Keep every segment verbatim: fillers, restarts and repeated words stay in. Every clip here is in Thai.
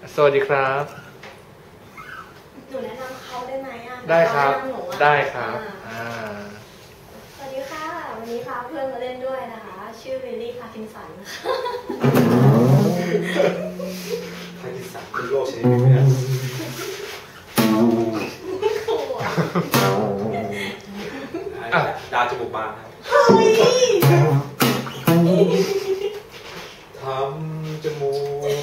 สวัสดีครับหนูแนะนำเขาได้ไหมอ่ะได้ครับได้ครับสวัสดีค่ะวันนี้พาเพื่อนมาเล่นด้วยนะคะชื่อลิลลี่พาคินสันพาคินสันเป็นโรคชนิดหนึ่งเนี่ยดาวจมูกบานครับทำจมูก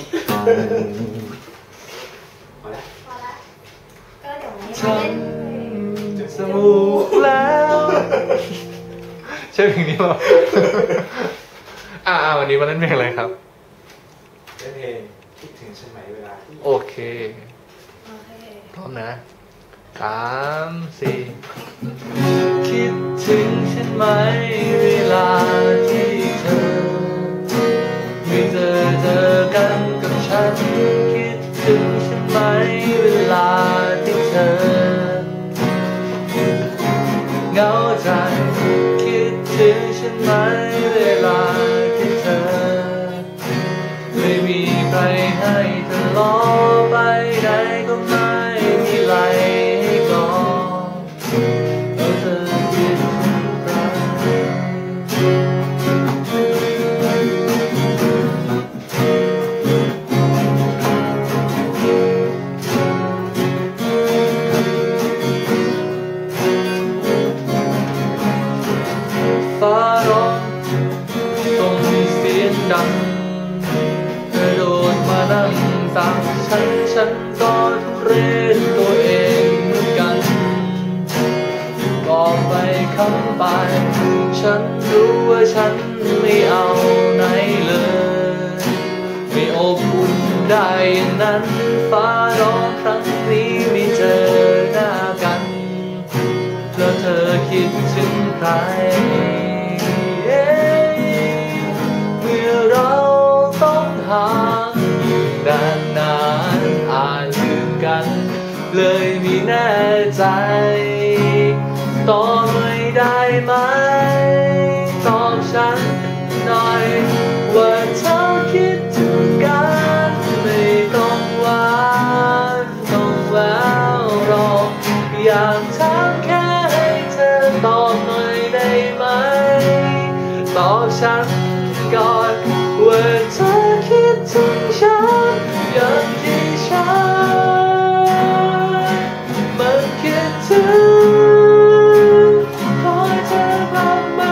พอแล้วพอแล้วก็เดี๋ยววันนี้มาเล่นจมูกแล้วใช่เพลงนี้ป่ะอ่าวันนี้มาเล่นเพลงอะไรครับเล่นเพลงคิดถึงฉันไหมเวลาที่โอเคพร้อมนะสามสี่คิดถึงฉันไหมเวลาที่เธอไม่เจอเจอกันกับฉันคิดถึงฉันไหมเวลาที่เธอเหงาใจคิดถึงฉันไหมเวลาที่เธอไม่มีใครให้เธอล้อไปไหนก็ไม่มีไหลให้กอดแล้วเธอคิดถึงใครฟ้าร้องส่งเสียงดังกระโดดมานั่งตักฉันฉันก็ทุเรศตัวเองเหมือนกันบอกไปคำไปฉันรู้ว่าฉันไม่เอาไหนเลยไม่อบอุ่นได้อย่างนั้นฟ้าร้องครั้งนี้ไม่เจอหน้ากันแล้วเธอคิดถึงใครเมื่อเราต้องห่างนานนานอาจลืมกันเลยไม่แน่ใจตอบไม่ได้ไหมตอบฉันหน่อยว่าเธอคิดถึงกันไม่ต้องหวานต้องแววหรอกอยากถามแค่ให้เธอตอบหน่อยได้ไหมตอบฉันก่อนว่าเธอคิดถึงฉันอย่างที่ฉันมันคิดถึงขอให้เธอกลับมา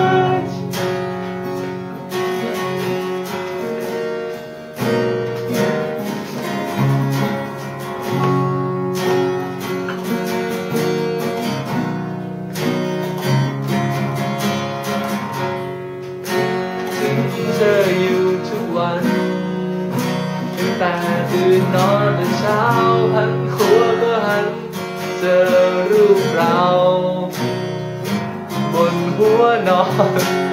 ถึงเธออยู่ทุกวันแต่ตื่นนอนแต่เช้าหันขวาก็หันเจอรูปเราบนหัวนอน